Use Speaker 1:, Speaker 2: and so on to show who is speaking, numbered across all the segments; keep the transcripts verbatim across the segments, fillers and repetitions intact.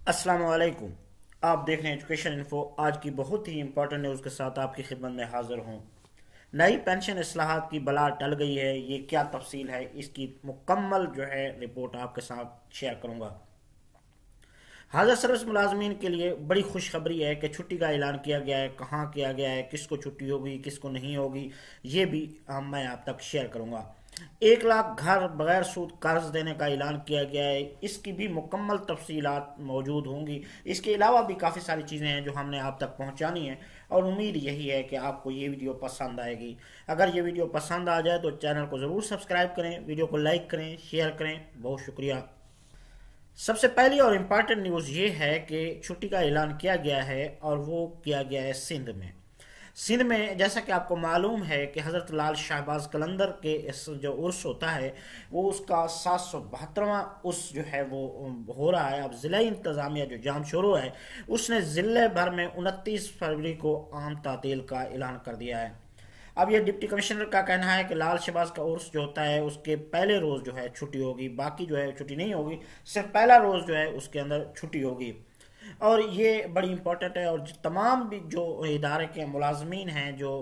Speaker 1: अस्सलाम वालेकुम। आप देख रहे हैं एजुकेशन इन्फो। आज की बहुत ही इंपॉर्टेंट न्यूज़ के साथ आपकी खिदमत में हाजिर हूँ। नई पेंशन इस्लाहात की बला टल गई है, ये क्या तफसील है, इसकी मुकम्मल जो है रिपोर्ट आपके साथ शेयर करूँगा। हाजिर सर्विस मुलाजमीन के लिए बड़ी खुशखबरी है कि छुट्टी का ऐलान किया गया है। कहाँ किया गया है, किसको छुट्टी होगी, किसको नहीं होगी, ये भी हम मैं आप तक शेयर करूँगा। एक लाख घर बगैर सूद कर्ज देने का ऐलान किया गया है, इसकी भी मुकम्मल तफसीलात मौजूद होंगी। इसके अलावा भी काफ़ी सारी चीज़ें हैं जो हमने आप तक पहुंचानी है, और उम्मीद यही है कि आपको ये वीडियो पसंद आएगी। अगर ये वीडियो पसंद आ जाए तो चैनल को ज़रूर सब्सक्राइब करें, वीडियो को लाइक करें, शेयर करें। बहुत शुक्रिया। सबसे पहली और इम्पॉर्टेंट न्यूज़ ये है कि छुट्टी का ऐलान किया गया है, और वो किया गया है सिंध में। सिंध में जैसा कि आपको मालूम है कि हज़रत लाल शाहबाज कलंदर के इस जो उर्स होता है, वो उसका सात सौ बहत्तरवां उर्स जो है वो हो रहा है। अब ज़िला इंतज़ामिया जो जामशोरो है, उसने ज़िले भर में उनतीस फरवरी को आम तातील का ऐलान कर दिया है। अब ये डिप्टी कमिश्नर का कहना है कि लाल शहबाज का उर्स जो होता है उसके पहले रोज़ जो है छुट्टी होगी, बाकी जो है छुट्टी नहीं होगी, सिर्फ पहला रोज़ जो है उसके अंदर छुट्टी होगी। और ये बड़ी इम्पोर्टेंट है, और तमाम भी जो इदारे के मुलाजमीन हैं जो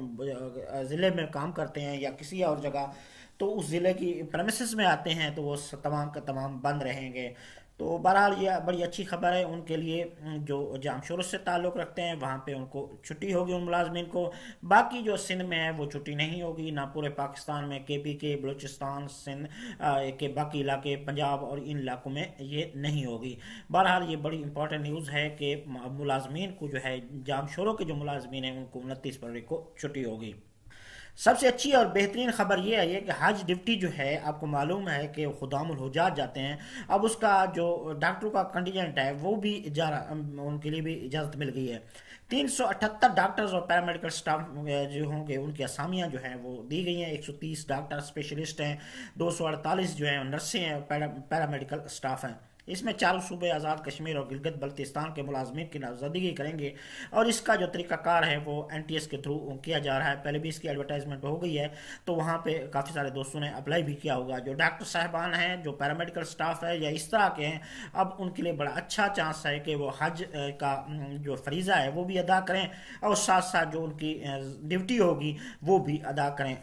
Speaker 1: ज़िले में काम करते हैं या किसी और जगह, तो उस ज़िले की प्रेमिसेस में आते हैं, तो वो तमाम का तमाम बंद रहेंगे। तो बहरहाल ये बड़ी अच्छी खबर है उनके लिए जो जामशोर से ताल्लुक़ रखते हैं, वहाँ पे उनको छुट्टी होगी उन मुलाजमीन को। बाकी जो सिंध में है वो छुट्टी नहीं होगी, ना पूरे पाकिस्तान में, के पी के, बलूचिस्तान, सिंध के बाकी इलाके, पंजाब और इन इलाकों में ये नहीं होगी। बहरहाल ये बड़ी इंपॉर्टेंट न्यूज़ है कि मुलाजमीन को जो है, जामशोरों के जो मुलाजमीन हैं उनको उनतीस फरवरी को छुट्टी होगी। सबसे अच्छी और बेहतरीन खबर यह है कि हज ड्यूटी जो है, आपको मालूम है कि खुदामुल हुजात जाते हैं, अब उसका जो डॉक्टरों का कंटीजेंट है वो भी जा उनके लिए भी इजाज़त मिल गई है। तीन सौ अठहत्तर डॉक्टर्स और पैरामेडिकल स्टाफ जो होंगे उनकी असामियाँ जो हैं वो दी गई हैं। एक सौ तीस डॉक्टर स्पेशलिस्ट हैं, दो सौ अड़तालीस जो हैं नर्सें हैं, पैरा पैरामेडिकल स्टाफ हैं। इसमें चारों सूबे आज़ाद कश्मीर और गिलगित बल्तिस्तान के मुलाजमीन की नामजदगी करेंगे, और इसका जो तरीकाकार है वो एन टी एस के थ्रू किया जा रहा है। पहले भी इसकी एडवर्टाइजमेंट हो गई है, तो वहाँ पे काफ़ी सारे दोस्तों ने अप्लाई भी किया होगा। जो डॉक्टर साहबान हैं, जो पैरामेडिकल स्टाफ है या इस तरह के हैं, अब उनके लिए बड़ा अच्छा चांस है कि वो हज का जो फरीज़ा है वो भी अदा करें, और साथ साथ जो उनकी ड्यूटी होगी वो भी अदा करें।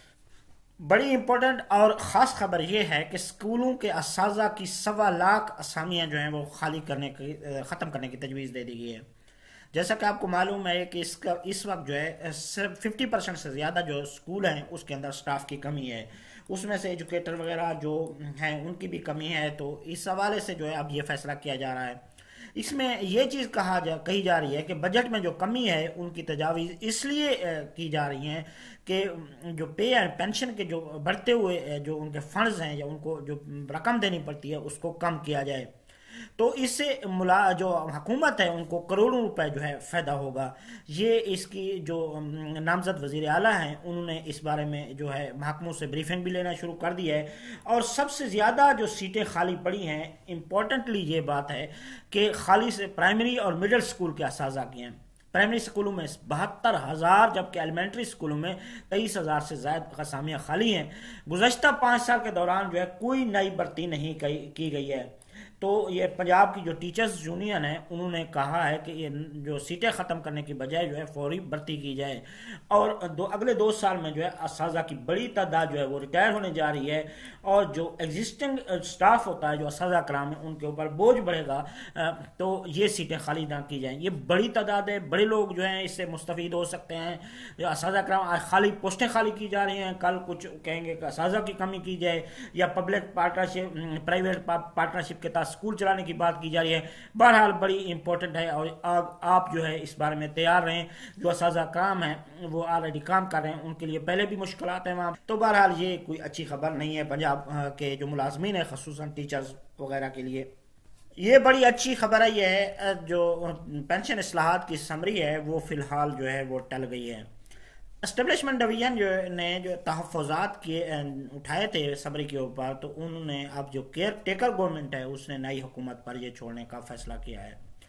Speaker 1: बड़ी इंपॉर्टेंट और ख़ास खबर यह है कि स्कूलों के असाजा की सवा लाख असामियाँ जो हैं वो खाली करने की, ख़त्म करने की तजवीज़ दे दी गई है। जैसा कि आपको मालूम है कि इसका इस वक्त जो है सिर्फ फिफ्टी परसेंट से ज़्यादा जो स्कूल हैं उसके अंदर स्टाफ की कमी है, उसमें से एजुकेटर वगैरह जो हैं उनकी भी कमी है। तो इस हवाले से जो है अब ये फैसला किया जा रहा है। इसमें यह चीज़ कहा जा कही जा रही है कि बजट में जो कमी है उनकी तजावीज़ इसलिए की जा रही हैं कि जो पे एंड पेंशन के जो बढ़ते हुए जो उनके फंड्स हैं या उनको जो रकम देनी पड़ती है उसको कम किया जाए। तो इससे मुला जो हुकूमत है उनको करोड़ों रुपए जो है फ़ायदा होगा। ये इसकी जो नामजद वज़ीर आला हैं उन्होंने इस बारे में जो है महकमों से ब्रीफिंग भी लेना शुरू कर दी है। और सबसे ज़्यादा जो सीटें खाली पड़ी हैं, इम्पोर्टेंटली ये बात है कि खाली से प्राइमरी और मिडिल स्कूल के असाजा की हैं। प्राइमरी स्कूलों में बहत्तर हज़ार, जबकि एलिमेंट्री स्कूलों में तेईस हज़ार से ज़्यादा असामियाँ खाली हैं। गुज़श्ता पाँच साल के दौरान जो है कोई नई भर्ती नहीं की गई है। तो ये पंजाब की जो टीचर्स यूनियन है उन्होंने कहा है कि ये जो सीटें ख़त्म करने की बजाय जो है फौरी भर्ती की जाए, और दो अगले दो साल में जो है असाजा की बड़ी तादाद जो है वो रिटायर होने जा रही है, और जो एग्जिस्टिंग स्टाफ होता है जो असाजा कराम है उनके ऊपर बोझ बढ़ेगा। तो ये सीटें खाली ना की जाएँ। ये बड़ी तादाद है, बड़े लोग जो हैं इससे मुस्तफ़ीद हो सकते हैं। जो असाजा कराम आज खाली पोस्टें खाली की जा रही हैं, कल कुछ कहेंगे कि असाजा की कमी की जाए या पब्लिक पार्टनरशिप प्राइवेट पार्टनरशिप के स्कूल चलाने की बात की जा रही है। बहरहाल बड़ी इंपॉर्टेंट है, और आप, आप जो है इस बारे में तैयार रहें। जो असाजा काम है वो ऑलरेडी काम कर रहे हैं, उनके लिए पहले भी मुश्किलात हैं वहाँ। तो बहरहाल ये कोई अच्छी खबर नहीं है पंजाब के जो मुलाजमीन है, ख़ुसूसन टीचर्स वगैरह के लिए। ये बड़ी अच्छी खबर है। ये है जो पेंशन इस्लाहात की समरी है वो फ़िलहाल जो है वो टल गई है। एस्टेब्लिशमेंट डिवीजन जो ने जो तहफ़्फ़ुज़ात किए उठाए थे समरी के ऊपर, तो उन्होंने अब जो केयर टेकर गवर्नमेंट है उसने नई हुकूमत पर ये छोड़ने का फैसला किया है।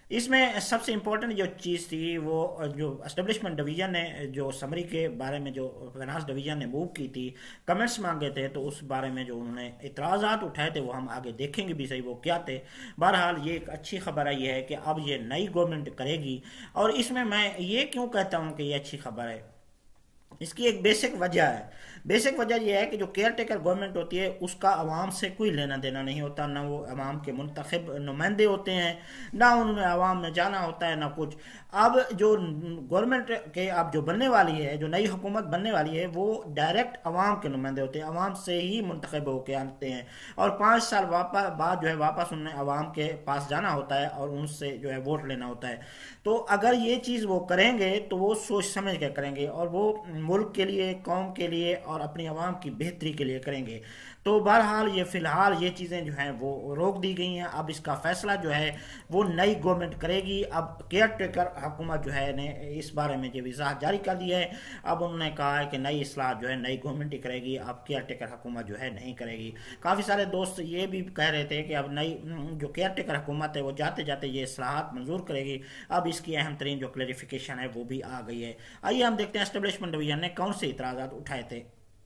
Speaker 1: اس میں سب سے امپورٹنٹ جو چیز تھی وہ جو اسٹیبلشمنٹ ڈویژن نے جو سمری کے بارے میں جو فائنانس ڈویژن نے موو کی تھی، کمنٹس مانگے تھے، تو اس بارے میں جو انہوں نے اعتراضات اٹھائے تھے وہ ہم آگے دیکھیں گے بھی صحیح وہ کیا تھے۔ بہرحال یہ ایک اچھی خبر ہے، یہ ہے کہ اب یہ نئی گورنمنٹ کرے گی، اور اس میں میں یہ کیوں کہتا ہوں کہ یہ اچھی خبر ہے، اس کی ایک بیسک وجہ ہے۔ بیسک وجہ یہ ہے کہ جو کیئر ٹیکر گورنمنٹ ہوتی ہے اس کا عوام سے کوئی لینا دینا نہیں ہوتا، نہ وہ عوام کے منتخب نمائندے ہوتے ہیں، نہ انہوں نے عوام میں جانا ہوتا ہے، نہ کچھ۔ اب جو گورنمنٹ کے اب جو بننے والی ہے، جو نئی حکومت بننے والی ہے، وہ ڈائریکٹ عوام کے نمائندے ہوتے ہیں، عوام سے ہی منتخب ہو کے آتے ہیں، اور پانچ سال واپس بعد جو ہے واپس انہیں عوام کے پاس جانا ہوتا ہے اور ان سے جو ہے ووٹ لینا ہوتا ہے۔ تو اگر یہ چیز وہ کریں گے تو وہ سوچ سمجھ کے کریں گے، اور وہ ملک کے لیے، قوم کے لیے اور اپنی عوام کی بہتری کے لیے کریں گے۔ تو بہرحال یہ فی الحال یہ چیزیں جو ہیں وہ روک دی گئی ہیں۔ اب اس کا فیصلہ جو ہے وہ نئی گورنمنٹ کرے گی۔ اب کیئر ٹیکر حکومت جو ہے نے اس بارے میں جو وضاحت جاری کر دی ہے، اب انہوں نے کہا ہے کہ نئی اصلاحات جو ہے نئی گورنمنٹ ہی کرے گی، اب کیئر ٹیکر حکومت جو ہے نہیں کرے گی۔ کافی سارے دوست یہ بھی کہہ رہے تھے کہ اب نئی جو کیئر ٹیکر حکومت ہے وہ جاتے جاتے یہ اصلاحات منظور کرے گی۔ اب اس کی اہم ترین جو کلیریفیکیشن ہے وہ بھی آ گئی ہے۔ آئیے ہم دیکھتے ہیں اسٹیبلشمنٹ ڈویژن نے کون سے اعتراضات اٹھائے تھے۔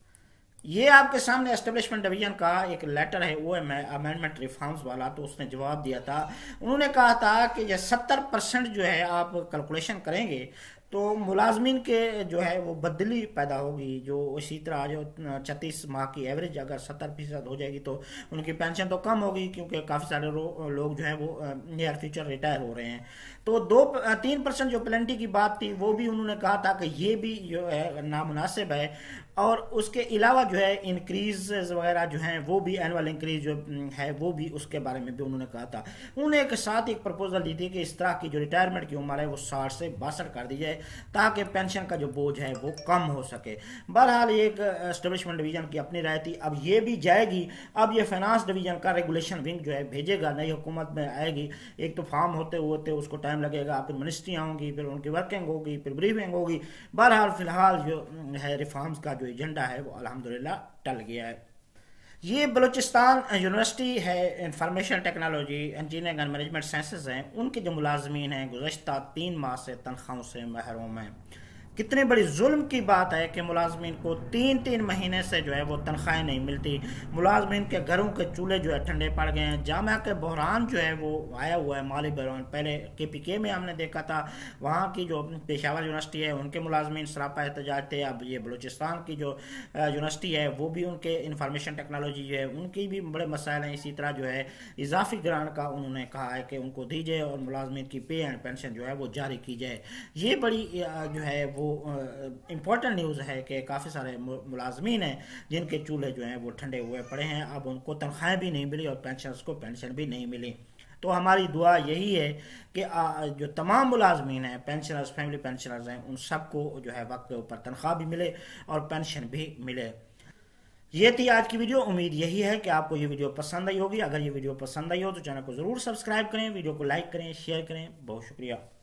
Speaker 1: یہ آپ کے سامنے اسٹیبلشمنٹ ڈویژن کا ایک لیٹر ہے، وہ ہے امینڈمنٹ ریفارمز والا، تو اس نے جواب دیا تھا۔ انہوں نے کہا تھا کہ یہ ستر پرسنٹ جو ہے آپ کیلکولیشن کریں گے تو ملازمین کے جو ہے وہ بدلی پیدا ہوگی، جو اسی طرح جو چھتیس ماہ کی ایوریج اگر ستر فیصد ہو جائے گی تو ان کی پینشن تو کم ہوگی، کیونکہ کافی سارے لوگ جو ہیں وہ نیئر فیوچر ریٹائر ہو رہے ہیں۔ تو دو تین پرسنٹ جو پلنٹی کی بات تھی وہ بھی انہوں نے کہا تھا کہ یہ بھی جو ہے نامناسب ہے، اور اس کے علاوہ جو ہے انکریز وغیرہ جو ہیں وہ بھی اینول انکریز جو ہے وہ بھی اس کے بارے میں بھی انہوں نے کہا تھا۔ انہوں نے ایک ساتھ ایک پرپوزل دی تھی کہ اس طرح کی جو ریٹائرمنٹ کی عمر ہے وہ ساٹھ سے باسٹھ کر دی جائے تاکہ پینشن کا جو بوجھ ہے وہ کم ہو سکے۔ بہرحال ایک اسٹیبلشمنٹ ڈویژن کی اپنی رائے تھی، اب یہ بھی جائے گی۔ اب یہ فائنانس ڈویژن کا ریگولیشن ونگ جو ہے بھیجے گا، نئی حکومت میں آئے گی، ایک تو فارم ہوتے ہوتے اس کو ٹائم لگے گا، پھر منسٹریاں ہوں گی، پھر ان کی ورکنگ ہوگی، پھر بریفنگ ہوگی۔ بہرحال فی الحال جو ہے ریفارمز کا جو ایجنڈا ہے وہ الحمدللہ ٹل گیا ہے۔ یہ بلوچستان یونیورسٹی ہے، information technology, engineering and management sciences ہیں، ان کے جو ملازمین ہیں گزشتہ تین ماہ سے تنخواہوں سے محروم ہیں۔ کتنے بڑی ظلم کی بات ہے کہ ملازمین کو تین تین مہینے سے جو ہے وہ تنخواہیں نہیں ملتی، ملازمین کے گھروں کے چولہے جو ہے ٹھنڈے پڑ گئے ہیں، جامعہ کے بحران جو ہے وہ آیا ہوا ہے، مالی بحران۔ پہلے کے پی کے میں ہم نے دیکھا تھا، وہاں کی جو پشاور یونیورسٹی ہے ان کے ملازمین سراپا احتجاج تھے، اب یہ بلوچستان کی جو یونیورسٹی ہے وہ بھی ان کے انفارمیشن ٹیکنالوجی جو ہے ان کی بھی بڑے مسائل ہیں۔ اسی طرح جو ہے اضافی گرانٹ کا انہوں نے کہا ہے کہ ان کو دی جائے اور ملازمین کی پے اینڈ پینشن جو ہے وہ جاری کی جائے۔ یہ بڑی جو ہے وہ امپورٹنٹ نیوز ہے کہ کافی سارے ملازمین ہیں جن کے چولہے جو ہیں وہ ٹھنڈے ہوئے پڑے ہیں، اب ان کو تنخواہیں بھی نہیں ملی اور پینشنز کو پینشن بھی نہیں ملی۔ تو ہماری دعا یہی ہے کہ جو تمام ملازمین ہیں، پینشنرز، فیملی پینشنرز ہیں، ان سب کو جو ہے وقت کے اوپر تنخواہ بھی ملے اور پینشن بھی ملے۔ یہ تھی آج کی ویڈیو، امید یہی ہے کہ آپ کو یہ ویڈیو پسند آئی ہوگی۔ اگر یہ ویڈیو پسند آئی ہو تو چینل کو ضرور سبسکرائب کریں، ویڈیو کو لائک کریں، شیئر کریں۔ بہت شکریہ۔